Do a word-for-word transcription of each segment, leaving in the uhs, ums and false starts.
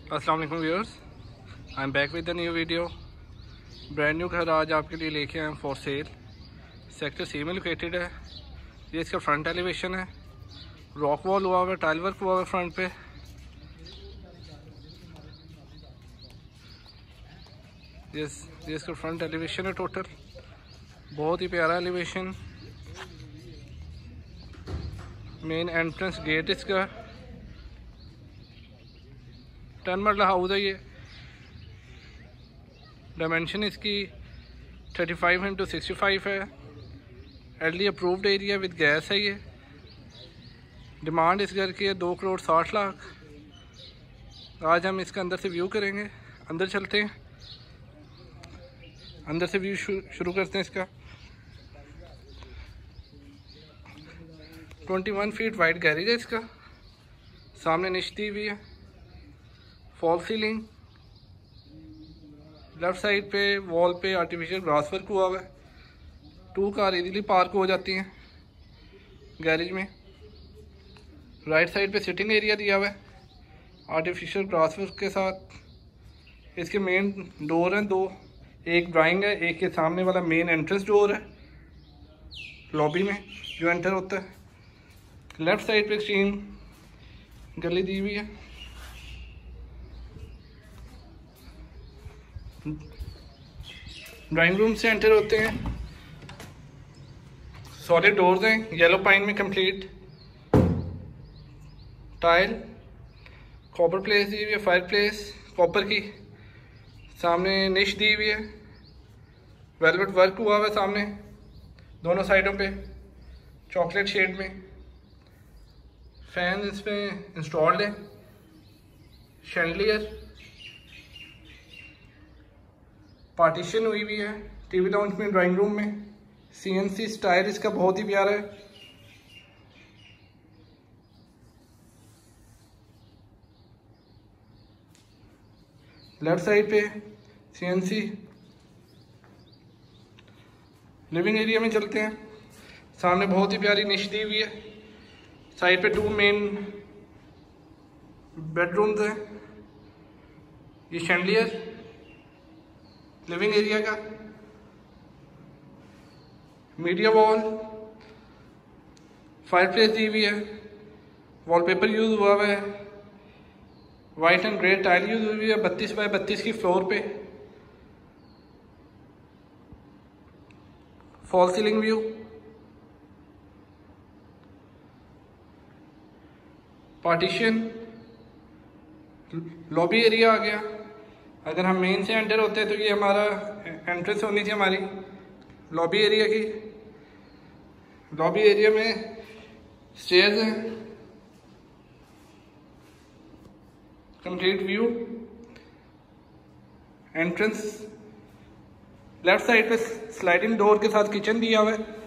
अस्सलाम वालेकुम viewers, I am back with the new video. Brand new घर आज आपके लिए लेके आए हैं फॉर सेल। सेक्टर सी में लोकेटेड है। ये इसका फ्रंट एलिवेशन है। रॉक वॉल हुआ हुआ है, टाइल वर्क हुआ हुआ है फ्रंट पे। ये ये इसका फ्रंट एलिवेशन है टोटल। बहुत ही प्यारा एलिवेशन। मेन एंट्रेंस गेट इसका टेन मरला हाउस है। ये डायमेंशन इसकी thirty five into sixty five है। एडली अप्रूव्ड एरिया विद गैस है। ये डिमांड इस घर की है दो करोड़ साठ लाख। आज हम इसका अंदर से व्यू करेंगे। अंदर चलते हैं, अंदर से व्यू शुरू करते हैं इसका। इक्कीस फीट वाइड गैरेज है इसका। सामने निश दी हुई है, फॉल सीलिंग। लेफ्ट साइड पे वॉल पे आर्टिफिशियल ग्रास वर्क हुआ हुआ है। टू कार इजीली पार्क हो जाती हैं गैरेज में। राइट साइड पे सिटिंग एरिया दिया हुआ है आर्टिफिशियल ग्रास वर्क के साथ। इसके मेन डोर हैं दो, एक ड्राइंग है, एक के सामने वाला मेन एंट्रेंस डोर है लॉबी में जो एंटर होता है। लेफ्ट साइड पे एक्सट्रीम गली दी हुई है। ड्राइंग रूम से एंटर होते हैं। सॉलिड डोर्स हैं येलो पाइन में कंप्लीट। टाइल कॉपर प्लेस दी हुई है, फायर प्लेस कॉपर की। सामने निश दी हुई है, वेलवेट वर्क हुआ हुआ है सामने दोनों साइडों पे चॉकलेट शेड में। फैन इसमें इंस्टॉल्ड है। शैंडलियर पार्टीशन हुई हुई है टीवी लाउंज में, ड्राइंग रूम में। सीएनसी स्टाइल इसका बहुत ही प्यारा है। लेफ्ट साइड पे सीएनसी। लिविंग एरिया में चलते हैं। सामने बहुत ही प्यारी निश दी हुई है। साइड पे टू मेन बेडरूम्स हैं। ये शैंडलियर लिविंग एरिया का। मीडिया वॉल, फायर प्लेस दी हुई है, वॉलपेपर यूज हुआ हुआ है। White and grey tile use हुई है बत्तीस बाय बत्तीस की फ्लोर पे। Fall ceiling view. Partition. Lobby area आ गया। अगर हम मेन से एंटर होते हैं तो ये हमारा एंट्रेंस होनी थी हमारी लॉबी एरिया की। लॉबी एरिया में स्टेयर्स हैं। Complete view. Entrance left side पे स्लाइडिंग डोर के साथ किचन दिया हुआ है।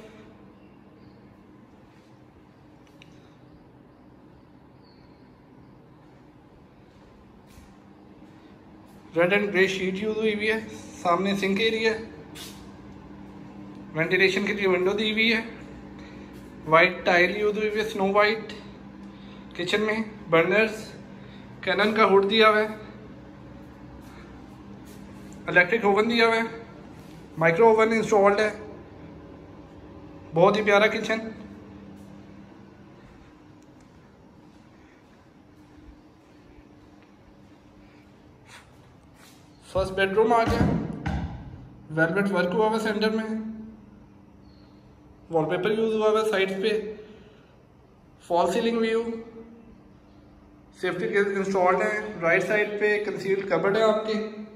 Red and grey sheet use हुई हुई है। सामने सिंक एरिया, वेंटिलेशन के लिए विंडो दी हुई है। वाइट टाइल यूज हुई हुई है, स्नो वाइट। किचन में बर्नर्स, कैनन का हुड दिया हुआ है। इलेक्ट्रिक ओवन दिया हुआ है। माइक्रो ओवन इंस्टॉल्ड है। बहुत ही प्यारा किचन। फर्स्ट बेडरूम आ गया। वेलवेट वर्क हुआ हुआ सेंटर में। वॉलपेपर यूज हुआ हुआ साइड पे। Fall ceiling view. Safety gate installed है। राइट साइड पे कंसील्ड कबर्ड है आपके।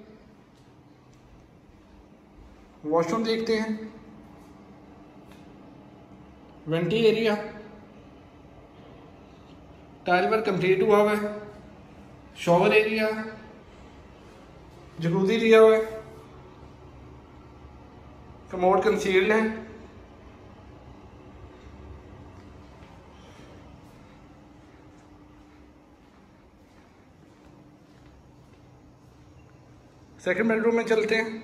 वॉशरूम देखते हैं। Vanity area. Tile work complete हुआ हुआ है। शॉवर एरिया, जकूजी दिया हुआ है। कमोड कंसील्ड है। सेकंड बेडरूम में चलते हैं।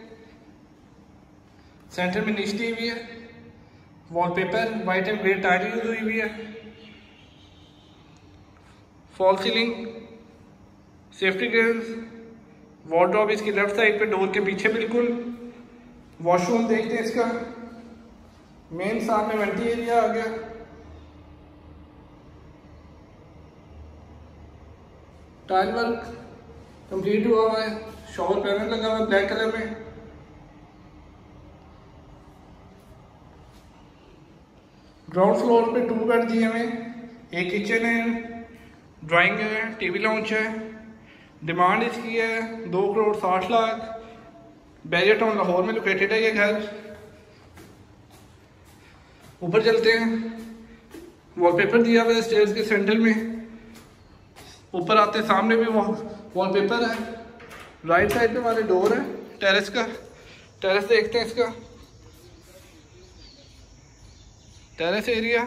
सेंटर में निश दी हुई है। Wallpaper white and grey tile use हुई हुई है। Fall ceiling, safety grills, wardrobe इसकी लेफ्ट साइड पे डोर के पीछे बिल्कुल। वॉशरूम देखते हैं इसका, मेन सामने वेंटी एरिया आ गया। टाइल वर्क कंप्लीट हुआ हुआ है, शॉवर पैनल लगा हुआ है ब्लैक कलर में। ग्राउंड फ्लोर पे टू बेड दिए हुए, एक किचन है, ड्राइंग है, टीवी लाउंज है। डिमांड इसकी है दो करोड़ साठ लाख। बैरियर टाउन लाहौर में लोकेटेड है ये घर। ऊपर चलते हैं, वॉलपेपर दिया हुआ है स्टेयर्स के सेंटर में। ऊपर आते सामने भी वॉलपेपर है। राइट साइड पे हमारे डोर है टेरेस का। टेरेस देखते हैं इसका, टेरेस एरिया।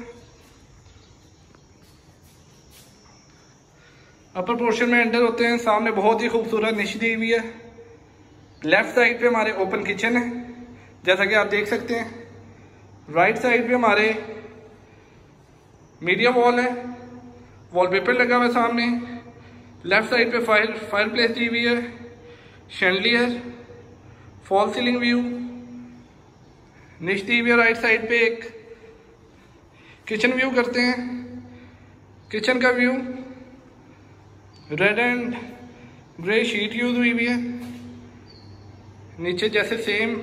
अपर पोर्शन में एंटर होते हैं, सामने बहुत ही खूबसूरत निश दी हुई है। लेफ्ट साइड पे हमारे ओपन किचन है जैसा कि आप देख सकते हैं। राइट साइड पे हमारे मीडिया वॉल है, वॉलपेपर लगा हुआ है सामने। लेफ्ट साइड पे फायर फायर प्लेस दी हुई है, शैंडलियर, फॉल सीलिंग व्यू, निश दी हुई है। राइट साइड पे एक किचन व्यू करते हैं। किचन का view red and grey sheet use हुई हुई है। नीचे जैसे सेम।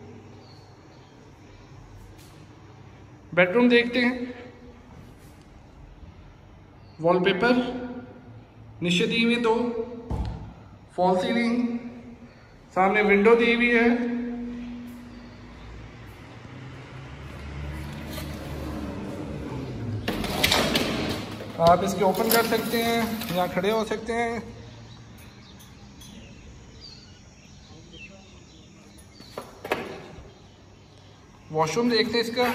बेडरूम देखते हैं, वॉलपेपर नीचे दी हुई दो, फॉल सीलिंग, सामने विंडो दी हुई है। आप इसके ओपन कर सकते हैं, यहाँ खड़े हो सकते हैं। वॉशरूम देखते हैं इसका,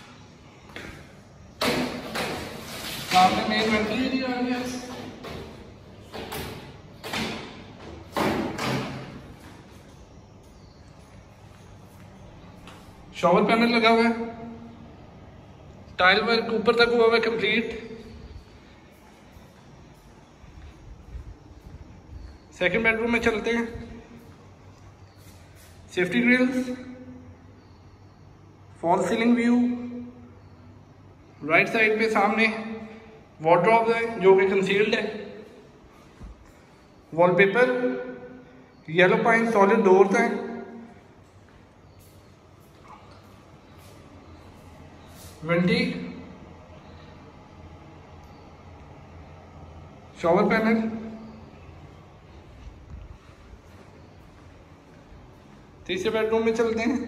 सामने मेन वेंटी एरिया आ गया। शॉवर पैनल लगा हुआ है, टाइल वर्क ऊपर तक हुआ हुआ है कंप्लीट। सेकंड बेडरूम में चलते हैं। Safety grills, fall ceiling view. Right side पे सामने वार्डरोब है जो कि कंसील्ड है। Wallpaper, yellow pine solid doors हैं। Vanity, shower panel. तीसरे बेडरूम में चलते हैं।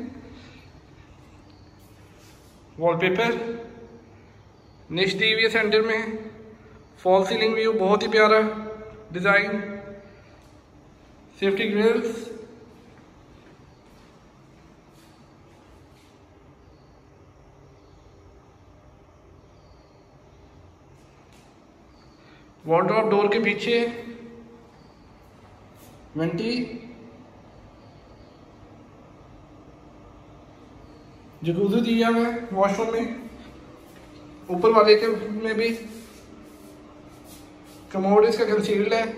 वॉलपेपर, निश दी हुई है सेंटर में। फॉल सीलिंग व्यू बहुत ही प्यारा design. Safety grills, wardrobe door के पीछे वेंटी, जकूज़ी दिया हुआ है वॉशरूम में। ऊपर वाले के में भी कमोड इसका कंसील्ड है।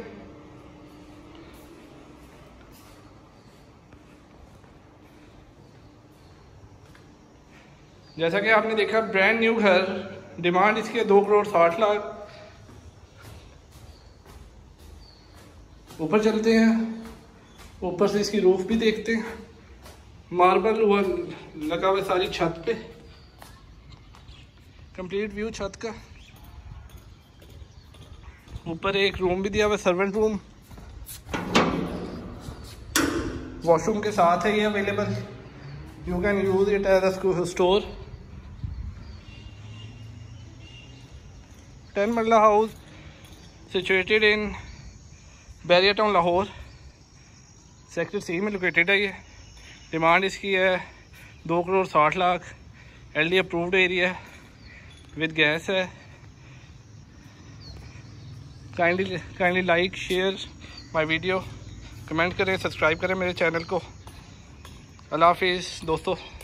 जैसा कि आपने देखा ब्रांड न्यू घर, डिमांड इसकी है दो करोड़ साठ लाख। ऊपर चलते हैं, ऊपर से इसकी रूफ भी देखते हैं। मार्बल हुआ लगा हुआ सारी छत पे, कंप्लीट व्यू छत का। ऊपर एक रूम भी दिया हुआ सर्वेंट रूम, वॉशरूम के साथ है ये available. You can use it as a store. Ten मरला house situated in Bahria town Lahore, sector C में लोकेटेड है ये। डिमांड इसकी है दो करोड़ साठ lakh. L D approved area with gas है। Kindly kindly like share my video, comment करें, सब्सक्राइब करें मेरे चैनल को। अल्लाह हाफिज़ दोस्तों।